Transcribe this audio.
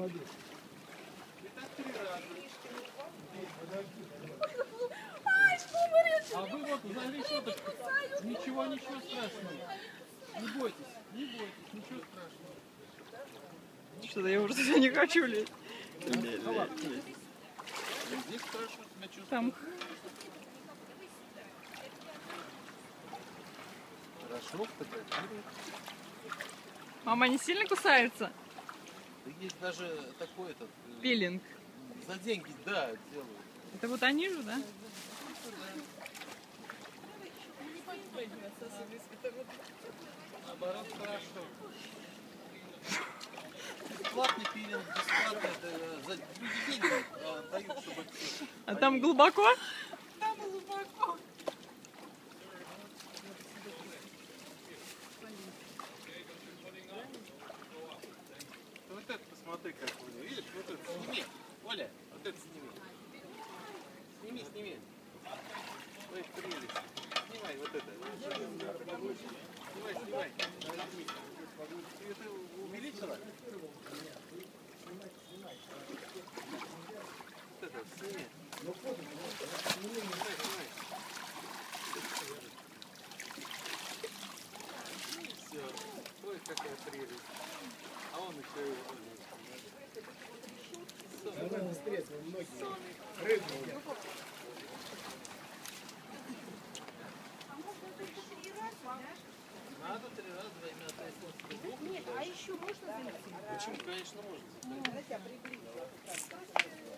молодец. А вы вот взяли щеточку. Ничего страшного. Не бойтесь, ничего страшного. Что-то я уже туда не хочу лезть. Здесь хорошо себя чувствую. Там. Хорошо, фотографируют. Мама не сильно кусается? Да есть даже такой этот... Пилинг. За деньги, да, делают. Это вот они же, да? Наоборот, хорошо. Бесплатный пилинг, бесплатный, это за деньги дают, чтобы... А там глубоко? Там глубоко. Вот это посмотри, как у него. Видишь, вот это сними. Оля, вот это сними. Сними. Ой, прелесть. Снимай вот это. Снимай. Ты это увеличила? Вот это, сними. Снимай. Все. Ой, какая прелесть. А он еще и... Давай быстрее, свои ноги. Рыбные. Надо 3 раза двойная тайская. Нет, а еще можно зайти? Почему? Конечно, можно.